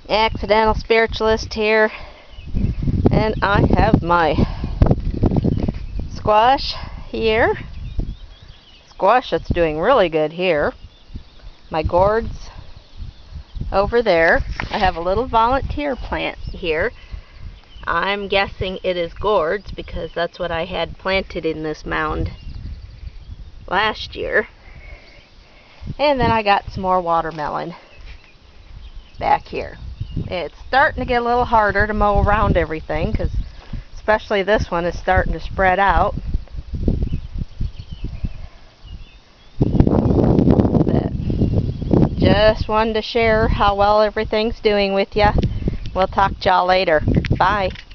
accidental spiritualist here, and I have my squash here. Squash that's doing really good here. My gourds over there. I have a little volunteer plant here. I'm guessing it is gourds because that's what I had planted in this mound last year. And then I got some more watermelon back here. It's starting to get a little harder to mow around everything because especially this one is starting to spread out. But just wanted to share how well everything's doing with ya. We'll talk to y'all later. Bye.